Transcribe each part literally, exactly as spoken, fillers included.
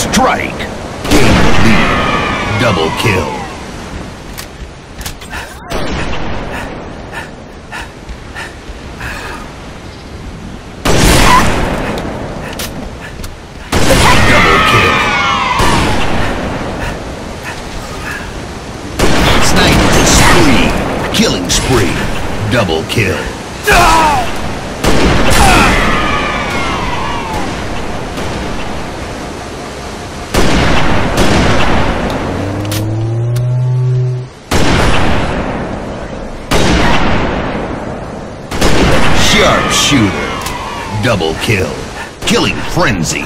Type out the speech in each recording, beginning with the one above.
strike. Gain the lead. Double kill. Double kill. Sniper spree. Killing spree. Double kill. Sharpshooter. Double kill. Killing frenzy.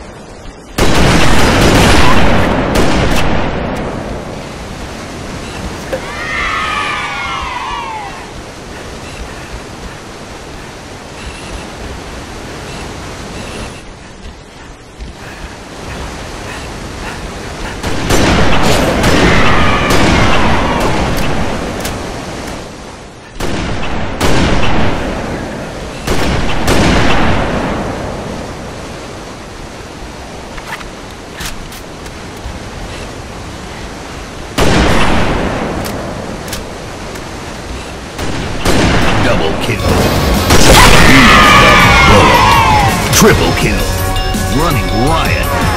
Double kill. Bullet. Triple kill. Running riot.